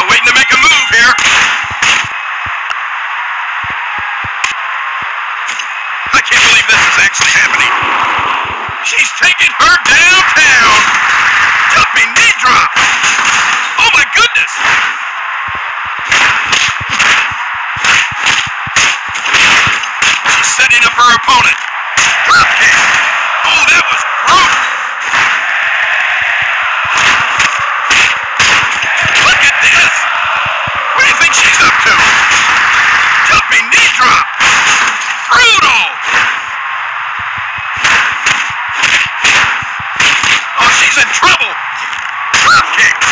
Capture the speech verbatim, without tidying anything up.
Uh, waiting to make a move here. I can't believe this is actually happening. She's taking her downtown. Jumping knee drop. Oh my goodness. She's setting up her opponent. Drop kick. Oh, that was brutal. Look at this. What do you think she's up to? Jumping knee drop. Brutal. Oh, she's in trouble. Drop kick.